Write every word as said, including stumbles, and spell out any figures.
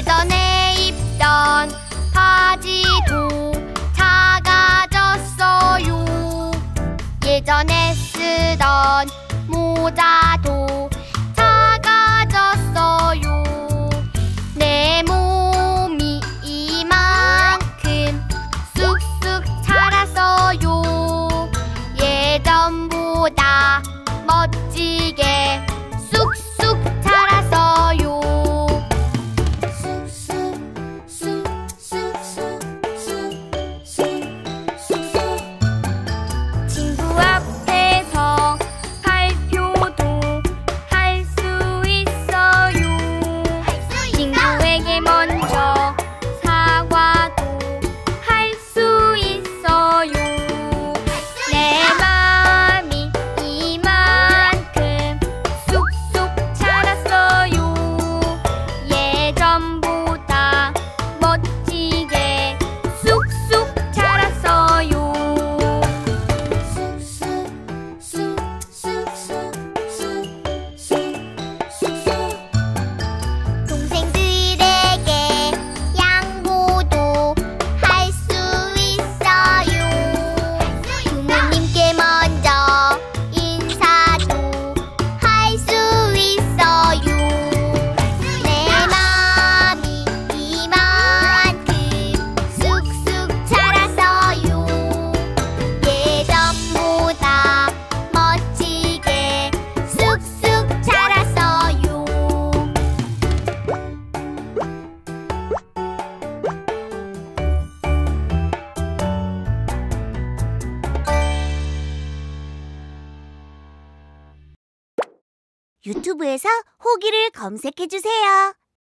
예전에 입던 바지도 작아졌어요. 예전에 쓰던 모자도 작아졌어요. 내 몸이 이만큼 쑥쑥 자랐어요. 예전보다 멋지게 쑥쑥 자랐어요. 친구 앞에서 발표도 할 수 있어요. 친구에게 먼저 사과도 할 수 있어요. 내 맘이 이만큼 쑥쑥 자랐어요. 예전보다 멋지게 쑥쑥 자랐어요. 동생들에게 양보도 할 수 있어요. 부모님께 먼저 인사도 할 수 있어요. 내 맘이 이만큼 쑥쑥 자랐어요. 예전보다 멋지게 쑥쑥 자랐어요. 유튜브에서 호기를 검색해주세요.